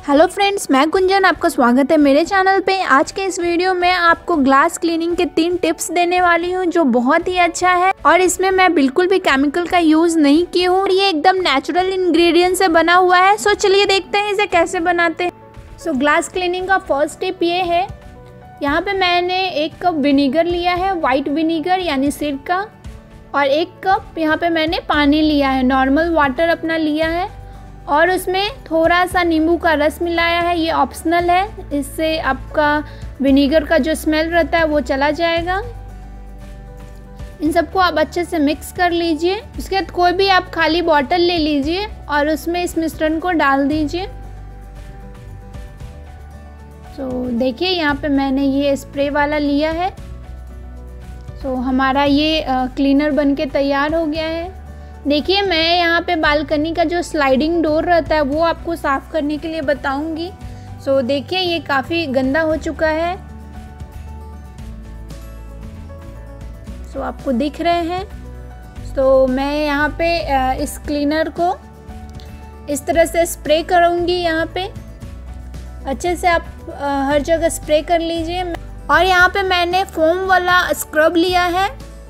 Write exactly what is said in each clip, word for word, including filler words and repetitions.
Hello friends, मैं गुंजन, आपका स्वागत है मेरे चैनल पे। आज के इस वीडियो में आपको ग्लास क्लीनिंग के तीन टिप्स देने वाली हूँ जो बहुत ही अच्छा है और इसमें मैं बिल्कुल भी केमिकल का यूज़ नहीं की हूँ। ये एकदम नेचुरल इंग्रेडिएंट से बना हुआ है। सो चलिए देखते हैं इसे कैसे बनाते हैं। सो ग्लास क्लीनिंग का फर्स्ट टिप ये है, यहाँ पे मैंने एक कप विनीगर लिया है, वाइट विनीगर यानी सिरका, और एक कप यहाँ पे मैंने पानी लिया है, नॉर्मल वाटर अपना लिया है, और उसमें थोड़ा सा नींबू का रस मिलाया है। ये ऑप्शनल है, इससे आपका विनीगर का जो स्मेल रहता है वो चला जाएगा। इन सबको आप अच्छे से मिक्स कर लीजिए। उसके बाद कोई भी आप खाली बॉटल ले लीजिए और उसमें इस मिश्रण को डाल दीजिए। तो देखिए यहाँ पे मैंने ये स्प्रे वाला लिया है। तो हमारा ये क्लीनर बनके तैयार हो गया है। देखिए मैं यहाँ पे बालकनी का जो स्लाइडिंग डोर रहता है वो आपको साफ़ करने के लिए बताऊंगी। सो देखिए ये काफ़ी गंदा हो चुका है। सो आपको दिख रहे हैं। तो मैं यहाँ पे इस क्लीनर को इस तरह से स्प्रे करूँगी। यहाँ पे अच्छे से आप हर जगह स्प्रे कर लीजिए। और यहाँ पे मैंने फोम वाला स्क्रब लिया है।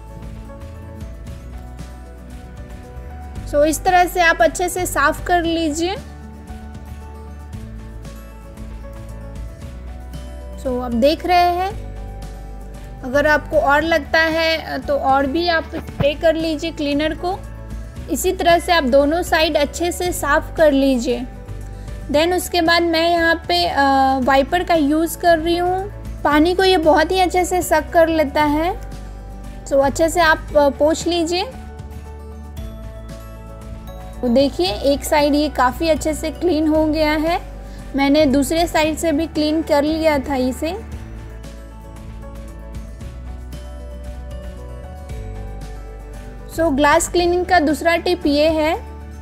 तो इस तरह से आप अच्छे से साफ कर लीजिए। तो आप देख रहे हैं, अगर आपको और लगता है तो और भी आप स्प्रे कर लीजिए क्लीनर को। इसी तरह से आप दोनों साइड अच्छे से साफ कर लीजिए। देन उसके बाद मैं यहाँ पे वाइपर का यूज़ कर रही हूँ। पानी को ये बहुत ही अच्छे से सक कर लेता है। तो अच्छे से आप पोंछ लीजिए। तो देखिए एक साइड ये काफ़ी अच्छे से क्लीन हो गया है। मैंने दूसरे साइड से भी क्लीन कर लिया था इसे। सो ग्लास क्लीनिंग का दूसरा टिप ये है,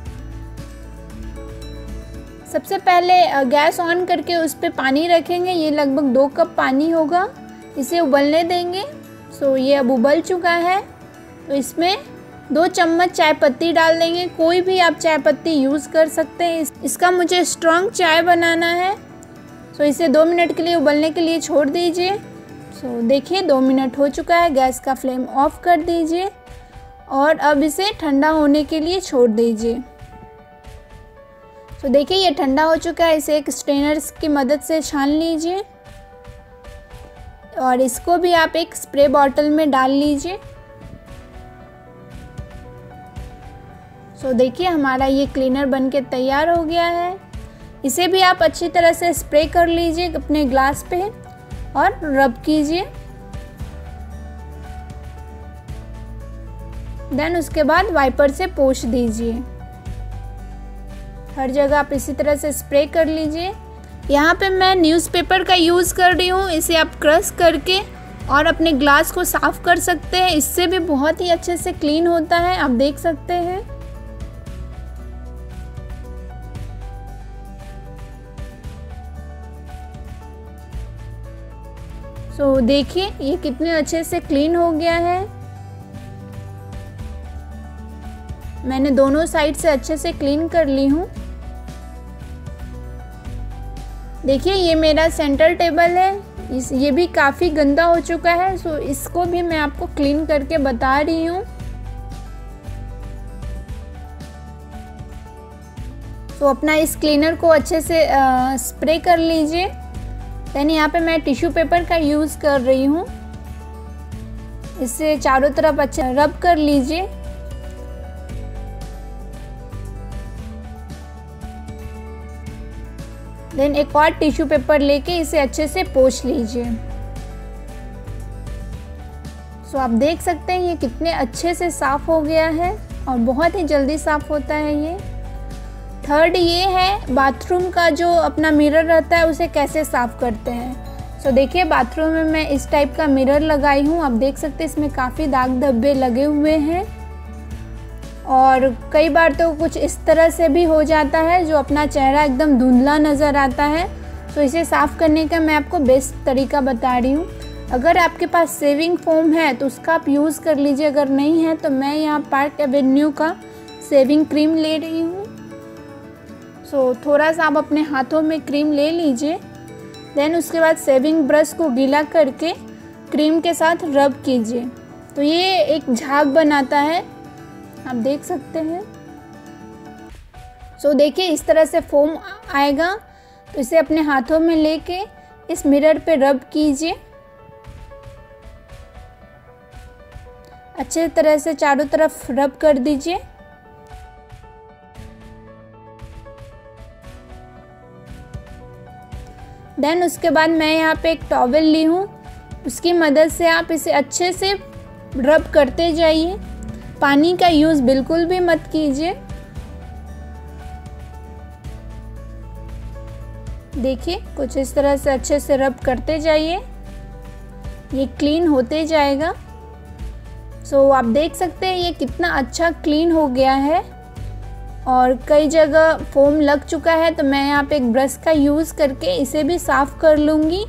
सबसे पहले गैस ऑन करके उस पर पानी रखेंगे। ये लगभग दो कप पानी होगा। इसे उबलने देंगे। सो ये अब उबल चुका है। तो इसमें दो चम्मच चाय पत्ती डाल देंगे। कोई भी आप चाय पत्ती यूज़ कर सकते हैं। इसका मुझे स्ट्रॉन्ग चाय बनाना है। सो इसे दो मिनट के लिए उबलने के लिए छोड़ दीजिए। सो देखिए दो मिनट हो चुका है। गैस का फ्लेम ऑफ कर दीजिए और अब इसे ठंडा होने के लिए छोड़ दीजिए। तो देखिए ये ठंडा हो चुका है। इसे एक स्ट्रेनर की मदद से छान लीजिए और इसको भी आप एक स्प्रे बॉटल में डाल लीजिए। तो देखिए हमारा ये क्लीनर बनके तैयार हो गया है। इसे भी आप अच्छी तरह से स्प्रे कर लीजिए अपने ग्लास पे और रब कीजिए। देन उसके बाद वाइपर से पोंछ दीजिए। हर जगह आप इसी तरह से स्प्रे कर लीजिए। यहाँ पे मैं न्यूज़पेपर का यूज़ कर रही हूँ। इसे आप क्रश करके और अपने ग्लास को साफ़ कर सकते हैं। इससे भी बहुत ही अच्छे से क्लीन होता है, आप देख सकते हैं। सो देखिए ये कितने अच्छे से क्लीन हो गया है। मैंने दोनों साइड से अच्छे से क्लीन कर ली हूँ। देखिए ये मेरा सेंटर टेबल है। इस ये भी काफ़ी गंदा हो चुका है। सो इसको भी मैं आपको क्लीन करके बता रही हूँ। तो अपना इस क्लीनर को अच्छे से आ, स्प्रे कर लीजिए। देन यहाँ पे मैं टिश्यू पेपर का यूज़ कर रही हूँ। इससे चारों तरफ अच्छे रब कर लीजिए। देन एक और टिश्यू पेपर लेके इसे अच्छे से पोंछ लीजिए। सो आप देख सकते हैं ये कितने अच्छे से साफ़ हो गया है और बहुत ही जल्दी साफ़ होता है ये। थर्ड ये है बाथरूम का जो अपना मिरर रहता है उसे कैसे साफ़ करते हैं। सो देखिए बाथरूम में मैं इस टाइप का मिरर लगाई हूँ। आप देख सकते हैं इसमें काफ़ी दाग धब्बे लगे हुए हैं और कई बार तो कुछ इस तरह से भी हो जाता है जो अपना चेहरा एकदम धुंधला नज़र आता है। तो इसे साफ़ करने का मैं आपको बेस्ट तरीका बता रही हूँ। अगर आपके पास सेविंग फोम है तो उसका आप यूज़ कर लीजिए। अगर नहीं है तो मैं यहाँ पार्क एवेन्यू का सेविंग क्रीम ले रही हूँ। सो थोड़ा सा आप अपने हाथों में क्रीम ले लीजिए। देन उसके बाद शेविंग ब्रश को गीला करके क्रीम के साथ रब कीजिए। तो ये एक झाग बनाता है, आप देख सकते हैं। सो देखिए इस तरह से फोम आएगा। तो इसे अपने हाथों में लेके इस मिरर पे रब कीजिए। अच्छे तरह से चारों तरफ रब कर दीजिए। देन उसके बाद मैं यहाँ पे एक टॉवेल ली हूँ, उसकी मदद से आप इसे अच्छे से रब करते जाइए। पानी का यूज़ बिल्कुल भी मत कीजिए। देखिए कुछ इस तरह से अच्छे से रब करते जाइए, ये क्लीन होते जाएगा। सो आप देख सकते हैं ये कितना अच्छा क्लीन हो गया है और कई जगह फोम लग चुका है। तो मैं यहाँ पे एक ब्रश का यूज़ करके इसे भी साफ कर लूँगी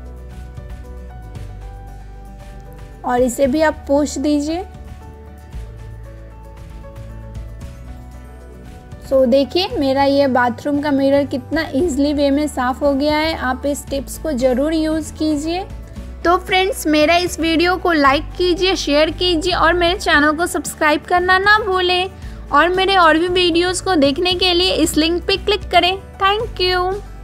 और इसे भी आप पोंछ दीजिए। सो so, देखिए मेरा ये बाथरूम का मिरर कितना इजीली वे में साफ़ हो गया है। आप इस टिप्स को ज़रूर यूज़ कीजिए। तो फ्रेंड्स मेरा इस वीडियो को लाइक कीजिए, शेयर कीजिए और मेरे चैनल को सब्सक्राइब करना ना भूलें। और मेरे और भी वीडियोस को देखने के लिए इस लिंक पे क्लिक करें। Thank you.